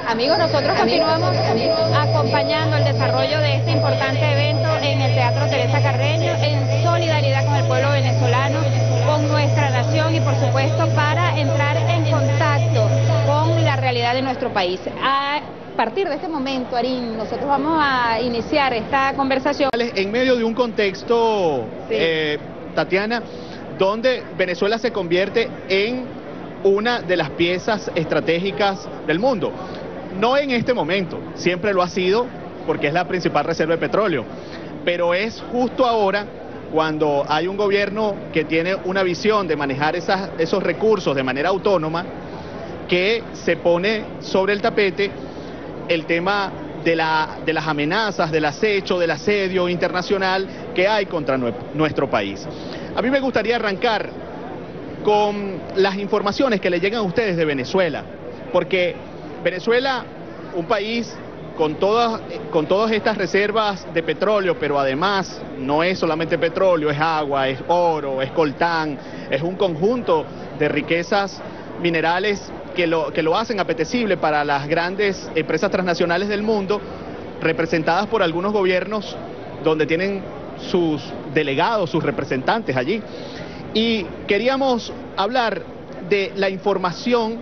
Amigos, nosotros continuamos acompañando el desarrollo de este importante evento en el Teatro Teresa Carreño, en solidaridad con el pueblo venezolano, con nuestra nación y por supuesto para entrar en contacto con la realidad de nuestro país. A partir de este momento, Arín, nosotros vamos a iniciar esta conversación. En medio de un contexto, Tatiana, donde Venezuela se convierte en una de las piezas estratégicas del mundo. No en este momento, siempre lo ha sido porque es la principal reserva de petróleo, pero es justo ahora cuando hay un gobierno que tiene una visión de manejar esos recursos de manera autónoma, que se pone sobre el tapete el tema de las amenazas, del acecho, del asedio internacional que hay contra nuestro país. A mí me gustaría arrancar con las informaciones que le llegan a ustedes de Venezuela, porque Venezuela, un país con todas estas reservas de petróleo, pero además no es solamente petróleo, es agua, es oro, es coltán, es un conjunto de riquezas minerales que lo hacen apetecible para las grandes empresas transnacionales del mundo, representadas por algunos gobiernos donde tienen sus delegados, sus representantes allí. Y queríamos hablar de la información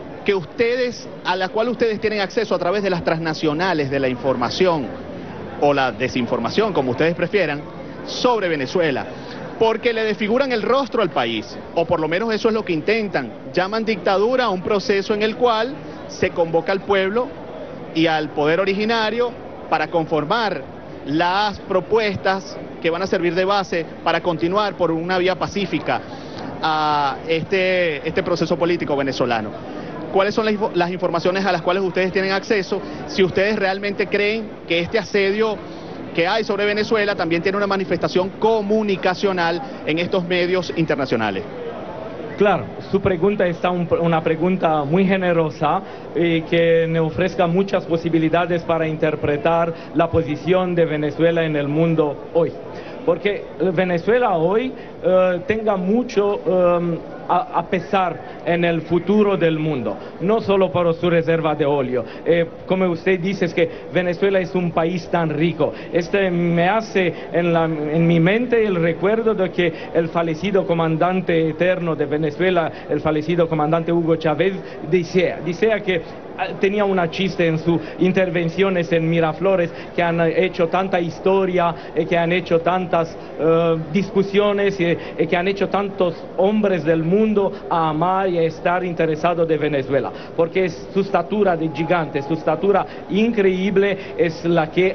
a la cual ustedes tienen acceso a través de las transnacionales de la información o la desinformación, como ustedes prefieran, sobre Venezuela, porque le desfiguran el rostro al país, o por lo menos eso es lo que intentan. Llaman dictadura a un proceso en el cual se convoca al pueblo y al poder originario para conformar las propuestas que van a servir de base para continuar por una vía pacífica a este proceso político venezolano. ¿Cuáles son las informaciones a las cuales ustedes tienen acceso? Si ustedes realmente creen que este asedio que hay sobre Venezuela también tiene una manifestación comunicacional en estos medios internacionales. Claro, su pregunta está una pregunta muy generosa que me ofrezca muchas posibilidades para interpretar la posición de Venezuela en el mundo hoy. Porque Venezuela hoy tenga mucho a pesar en el futuro del mundo, no solo por su reserva de óleo. Como usted dice, es que Venezuela es un país tan rico. Me hace en mi mente el recuerdo de que el fallecido comandante eterno de Venezuela, el fallecido comandante Hugo Chávez, decía que tenía una chiste en sus intervenciones en Miraflores, que han hecho tanta historia, que han hecho tantas discusiones, que han hecho tantos hombres del mundo a amar y a estar interesados de Venezuela, porque su estatura de gigante, su estatura increíble es la que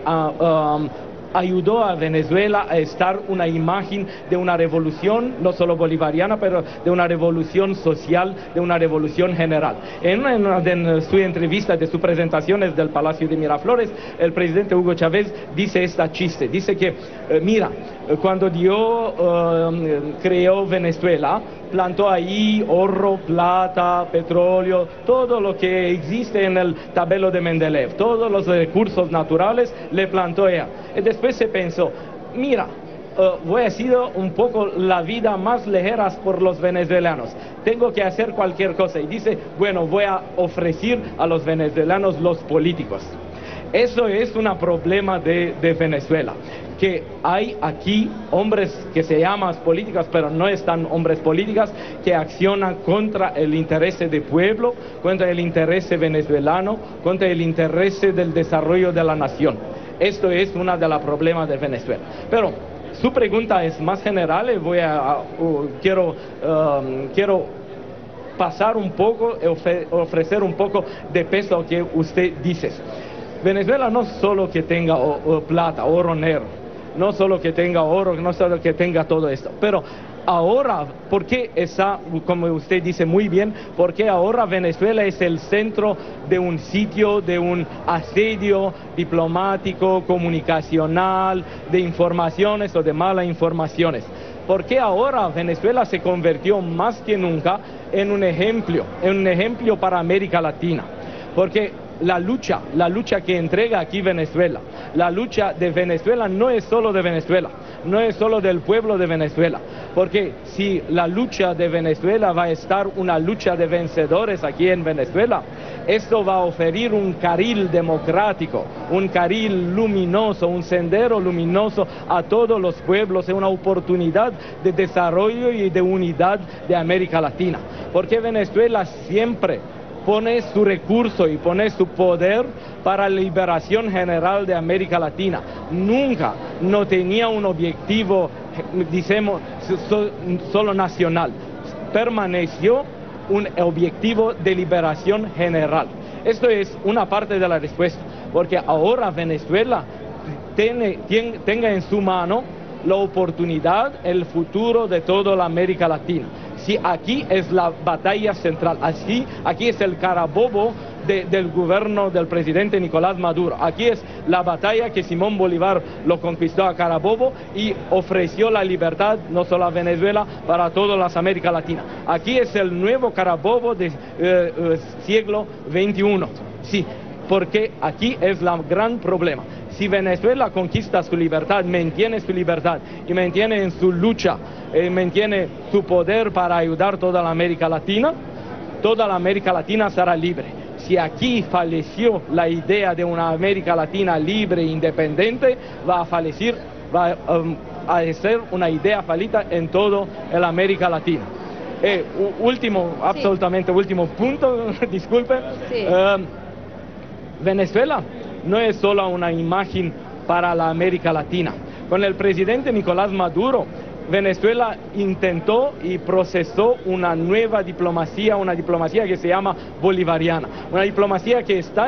ayudó a Venezuela a estar una imagen de una revolución, no solo bolivariana, pero de una revolución social, de una revolución general. En su entrevista de sus presentaciones del Palacio de Miraflores, el presidente Hugo Chávez dice esta chiste, dice que, mira, cuando Dios creó Venezuela, plantó ahí oro, plata, petróleo, todo lo que existe en el tabelo de Mendeleev, todos los recursos naturales le plantó ella. Y después se pensó, mira, voy a hacer un poco la vida más ligera por los venezolanos, tengo que hacer cualquier cosa. Y dice, bueno, voy a ofrecer a los venezolanos los políticos. Eso es un problema de Venezuela, que hay aquí hombres que se llaman políticos, pero no están hombres políticos, que accionan contra el interés del pueblo, contra el interés venezolano, contra el interés del desarrollo de la nación. Esto es uno de los problemas de Venezuela. Pero su pregunta es más general y quiero pasar un poco, ofrecer un poco de peso a lo que usted dice. Venezuela no solo que tenga plata, oro negro, no solo que tenga oro, no solo que tenga todo esto, pero ahora, ¿por qué como usted dice muy bien, porque ahora Venezuela es el centro de un sitio, de un asedio diplomático, comunicacional, de informaciones o de malas informaciones? Porque ahora Venezuela se convirtió más que nunca en un ejemplo para América Latina. Porque la lucha que entrega aquí Venezuela, la lucha de Venezuela no es solo de Venezuela, no es solo del pueblo de Venezuela. porque si la lucha de Venezuela va a estar una lucha de vencedores aquí en Venezuela, esto va a ofrecer un carril democrático, un carril luminoso, un sendero luminoso a todos los pueblos, una oportunidad de desarrollo y de unidad de América Latina, porque Venezuela siempre pone su recurso y pone su poder para la liberación general de América Latina. Nunca no tenía un objetivo, decimos, solo nacional. Permaneció un objetivo de liberación general. Esto es una parte de la respuesta, porque ahora Venezuela tenga en su mano la oportunidad, el futuro de toda la América Latina. Si aquí es la batalla central, aquí es el carabobo del gobierno del presidente Nicolás Maduro. Aquí es la batalla que Simón Bolívar lo conquistó a Carabobo y ofreció la libertad no solo a Venezuela, para toda la América Latina. Aquí es el nuevo Carabobo del siglo XXI. Sí, porque aquí es el gran problema. Si Venezuela conquista su libertad, mantiene su libertad y mantiene en su lucha, mantiene su poder para ayudar a toda la América Latina será libre. Si aquí falleció la idea de una América Latina libre e independiente, va a fallecer, va a ser una idea fallida en toda la América Latina. Absolutamente último punto, disculpe. Sí. Venezuela no es solo una imagen para la América Latina. Con el presidente Nicolás Maduro, Venezuela intentó y procesó una nueva diplomacia, una diplomacia que se llama bolivariana, una diplomacia que está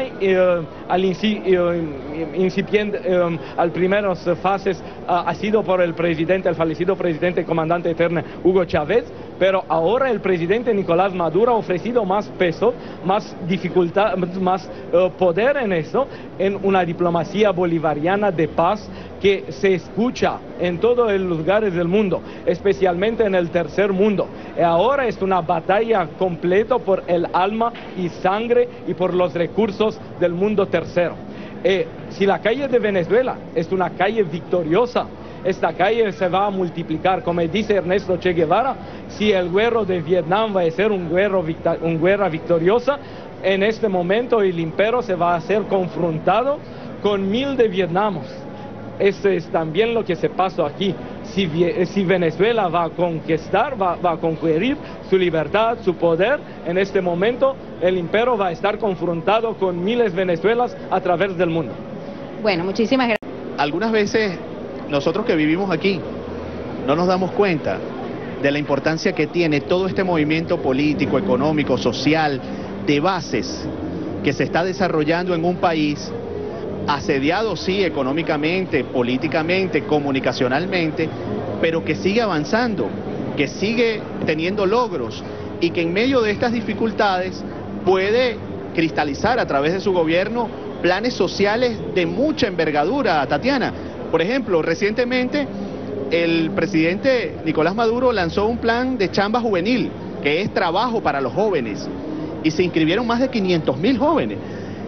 incipiente, al primeras fases ha sido por el fallecido presidente comandante eterno Hugo Chávez, pero ahora el presidente Nicolás Maduro ha ofrecido más peso, más dificultad, más poder en eso, en una diplomacia bolivariana de paz que se escucha en todos los lugares del mundo, especialmente en el tercer mundo. Y ahora es una batalla completa por el alma y sangre y por los recursos del mundo tercero. Si la calle de Venezuela es una calle victoriosa, esta calle se va a multiplicar, como dice Ernesto Che Guevara. Si el guerra de Vietnam va a ser una guerra victoriosa, en este momento el imperio se va a ser confrontado con 1000 de Vietnamos. Eso es también lo que se pasó aquí. Si Venezuela va a conquistar, va a conquistar su libertad, su poder, en este momento el imperio va a estar confrontado con miles de Venezuelas a través del mundo. Bueno, muchísimas gracias. Algunas veces nosotros que vivimos aquí no nos damos cuenta de la importancia que tiene todo este movimiento político, económico, social, de bases que se está desarrollando en un país asediado, sí, económicamente, políticamente, comunicacionalmente, pero que sigue avanzando, que sigue teniendo logros y que en medio de estas dificultades puede cristalizar a través de su gobierno planes sociales de mucha envergadura, Tatiana. Por ejemplo, recientemente el presidente Nicolás Maduro lanzó un plan de chamba juvenil, que es trabajo para los jóvenes, y se inscribieron más de 500.000 jóvenes.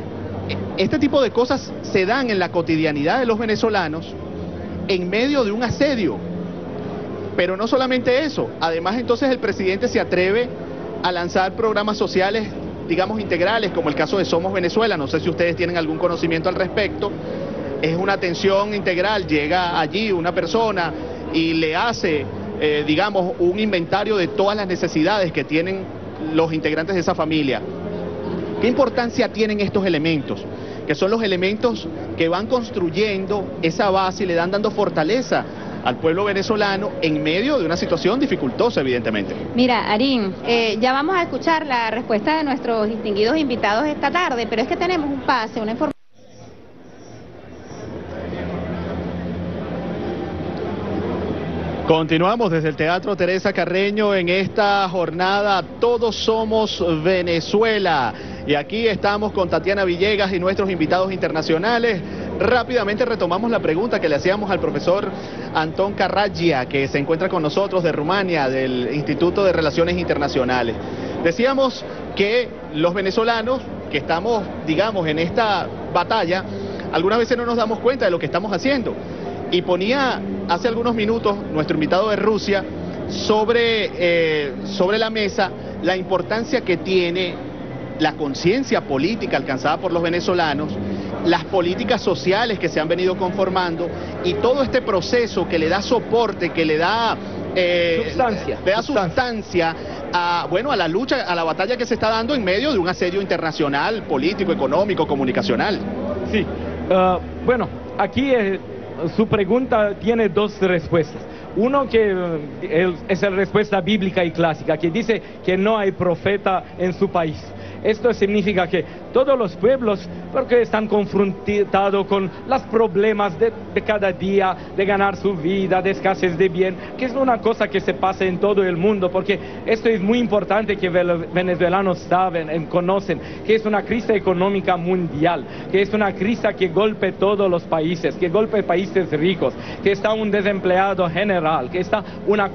Este tipo de cosas se dan en la cotidianidad de los venezolanos en medio de un asedio. Pero no solamente eso, además entonces el presidente se atreve a lanzar programas sociales, digamos, integrales, como el caso de Somos Venezuela. No sé si ustedes tienen algún conocimiento al respecto. Es una atención integral, llega allí una persona y le hace, digamos, un inventario de todas las necesidades que tienen los integrantes de esa familia. ¿Qué importancia tienen estos elementos? Que son los elementos que van construyendo esa base y le dando fortaleza al pueblo venezolano en medio de una situación dificultosa, evidentemente. Mira, Arín, ya vamos a escuchar la respuesta de nuestros distinguidos invitados esta tarde, pero es que tenemos un pase, una información. Continuamos desde el Teatro Teresa Carreño en esta jornada Todos Somos Venezuela. Y aquí estamos con Tatiana Villegas y nuestros invitados internacionales. Rápidamente retomamos la pregunta que le hacíamos al profesor Antón Carraggia, que se encuentra con nosotros de Rumania, del Instituto de Relaciones Internacionales. Decíamos que los venezolanos que estamos, digamos, en esta batalla, algunas veces no nos damos cuenta de lo que estamos haciendo. Y ponía hace algunos minutos nuestro invitado de Rusia sobre la mesa la importancia que tiene la conciencia política alcanzada por los venezolanos, las políticas sociales que se han venido conformando y todo este proceso que le da soporte, que le da sustancia a, bueno, a la lucha, a la batalla que se está dando en medio de un asedio internacional, político, económico, comunicacional. Sí, bueno, aquí su pregunta tiene dos respuestas. Uno que es la respuesta bíblica y clásica, que dice que no hay profeta en su país. Esto significa que todos los pueblos, porque están confrontados con los problemas de cada día, de ganar su vida, de escasez de bien, que es una cosa que se pasa en todo el mundo, porque esto es muy importante que los venezolanos saben, conocen, que es una crisis económica mundial, que es una crisis que golpea todos los países, que golpea países ricos, que está un desempleado general, que está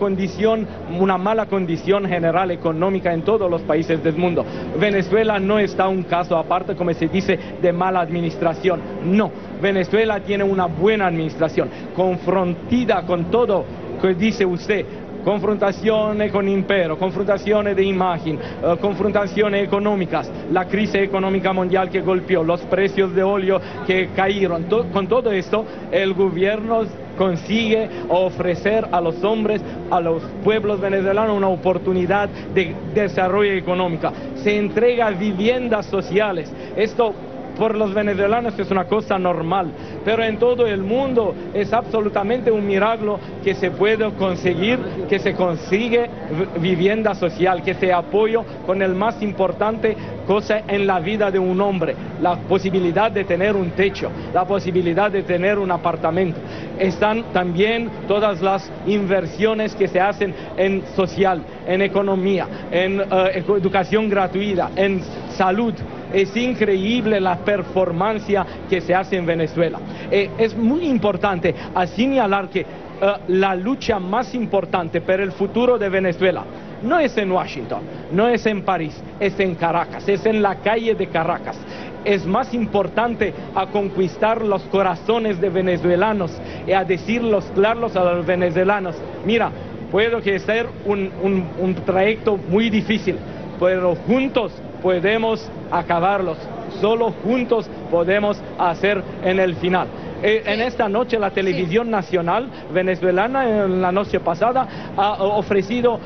una mala condición general económica en todos los países del mundo. Venezuela no está un caso aparte, como se dice, de mala administración. No, Venezuela tiene una buena administración, confrontada con todo que dice usted, confrontaciones con imperio, confrontaciones de imagen, confrontaciones económicas, la crisis económica mundial que golpeó, los precios de óleo que cayeron. Con todo esto, el gobierno consigue ofrecer a los hombres, a los pueblos venezolanos, una oportunidad de desarrollo económico. Se entrega viviendas sociales. Esto por los venezolanos es una cosa normal, pero en todo el mundo es absolutamente un milagro que se puede conseguir, que se consigue vivienda social, que se apoya con el más importante cosa en la vida de un hombre, la posibilidad de tener un techo, la posibilidad de tener un apartamento. Están también todas las inversiones que se hacen en social, en economía, en educación gratuita, en salud. Es increíble la performance que se hace en Venezuela. Es muy importante señalar que la lucha más importante para el futuro de Venezuela no es en Washington, no es en París, es en Caracas, es en la calle de Caracas. Es más importante a conquistar los corazones de venezolanos y a decirlos claros a los venezolanos: mira, puede que sea un trayecto muy difícil, pero juntos podemos acabarlos, solo juntos podemos hacer en el final. En esta noche la televisión nacional venezolana, en la noche pasada, ha ofrecido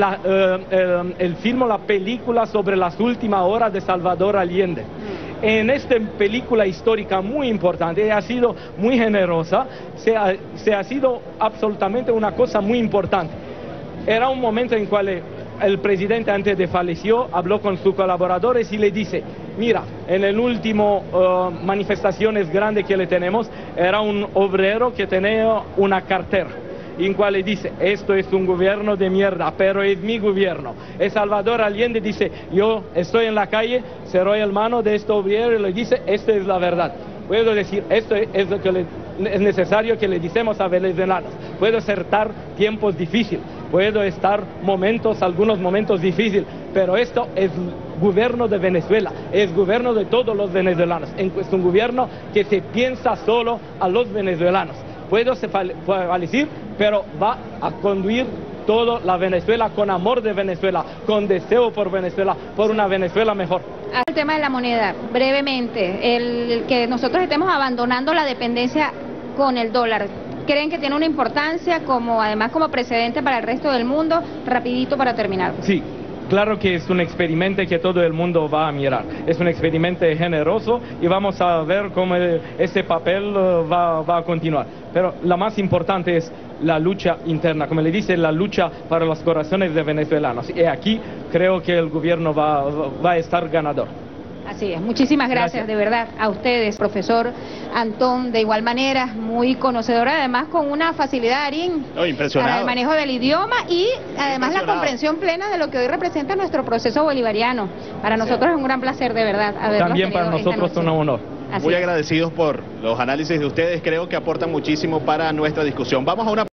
el film, la película sobre las últimas horas de Salvador Allende. En esta película histórica muy importante, ha sido muy generosa, se ha sido absolutamente una cosa muy importante. Era un momento en cual el presidente, antes de fallecer, habló con sus colaboradores y le dice: mira, en el último manifestaciones grandes que le tenemos, era un obrero que tenía una cartera, en cual le dice: esto es un gobierno de mierda, pero es mi gobierno. El Salvador Allende dice: yo estoy en la calle, cerró el mano de este obrero y le dice: esta es la verdad. Puedo decir, esto es lo que es necesario que le decimos a venezolanos. Puedo acertar tiempos difíciles, puedo estar algunos momentos difíciles, pero esto es gobierno de Venezuela, es gobierno de todos los venezolanos. Es un gobierno que se piensa solo a los venezolanos. Puedo decir, pero va a conducir toda la Venezuela con amor de Venezuela, con deseo por Venezuela, por una Venezuela mejor. El tema de la moneda, brevemente, el que nosotros estemos abandonando la dependencia con el dólar, ¿creen que tiene una importancia además como precedente para el resto del mundo? Rapidito para terminar. Sí. Claro que es un experimento que todo el mundo va a mirar. Es un experimento generoso y vamos a ver cómo ese papel va a continuar. Pero la más importante es la lucha interna, como le dice, la lucha para los corazones de venezolanos. Y aquí creo que el gobierno va a estar ganador. Así es, muchísimas gracias de verdad a ustedes, profesor Antón, de igual manera, muy conocedora, además con una facilidad, Arín, para el manejo del idioma y además la comprensión plena de lo que hoy representa nuestro proceso bolivariano. Para nosotros es un gran placer, de verdad, haberlos También para nosotros es un honor. Muy agradecidos por los análisis de ustedes, creo que aportan muchísimo para nuestra discusión. Vamos a una